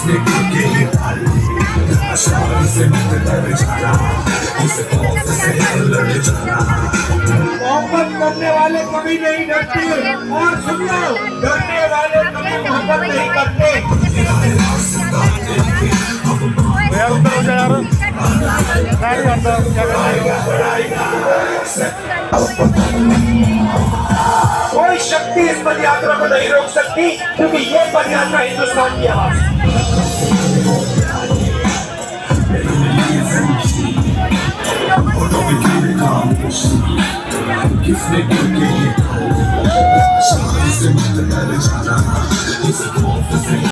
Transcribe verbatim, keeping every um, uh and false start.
किसने करके शादी से मत डर जाना, इस खौफ से लड़ जाना। मोहब्बत करने वाले कभी नहीं डरते, और सुन लो, डरने वाले कभी मोहब्बत नहीं करते। यार उधर हो जा यार, गाड़ी अंदर क्या कर रहे हो? कोई शक्ति इस पद यात्रा को नहीं रोक सकती, क्योंकि ये पद यात्रा हिंदुस्तान की आवाज। किसने करके शादी से मत डर जाना, इस खौफ से